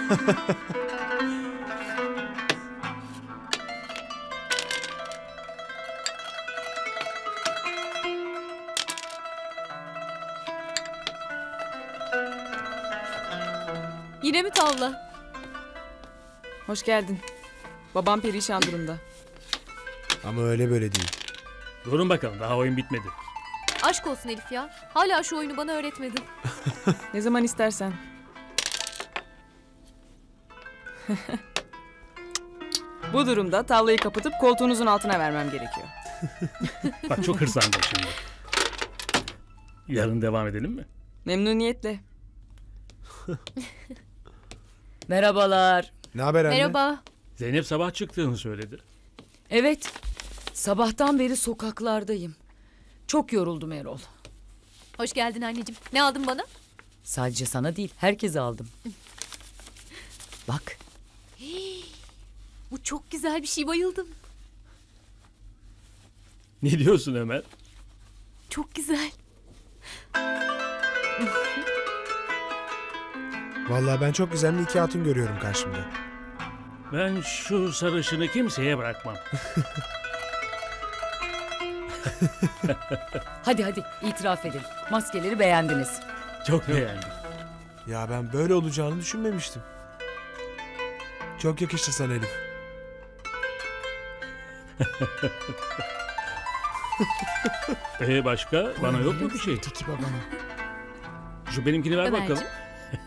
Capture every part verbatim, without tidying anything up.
Yine mi tavla? Hoş geldin. Babam perişan durumda. Ama öyle böyle değil. Durun bakalım, daha oyun bitmedi. Aşk olsun Elif ya. Hala şu oyunu bana öğretmedin. Ne zaman istersen. Bu durumda tavlayı kapatıp koltuğunuzun altına vermem gerekiyor. Bak çok hırslandım şimdi. Yarın devam edelim mi? Memnuniyetle. Merhabalar. Ne haber anne? Merhaba. Zeynep sabah çıktığını söyledi. Evet, sabahtan beri sokaklardayım. Çok yoruldum Erol. Hoş geldin anneciğim. Ne aldın bana? Sadece sana değil, herkese aldım. Bak. Bu çok güzel bir şey, bayıldım. Ne diyorsun Ömer? Çok güzel. Vallahi ben çok güzel bir iki hatun görüyorum karşımda. Ben şu sarışını kimseye bırakmam. Hadi hadi, itiraf edin. Maskeleri beğendiniz. Çok beğendim. Ya ben böyle olacağını düşünmemiştim. Çok yakıştı sana Elif. Ee başka? Bana yok mu bir şey? Teki babana. Şu benimkini ver Ömerciğim. bakalım.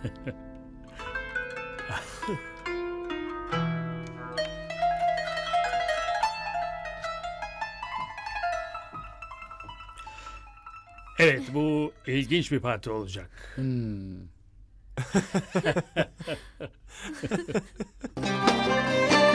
Evet, bu ilginç bir parti olacak. Hmm.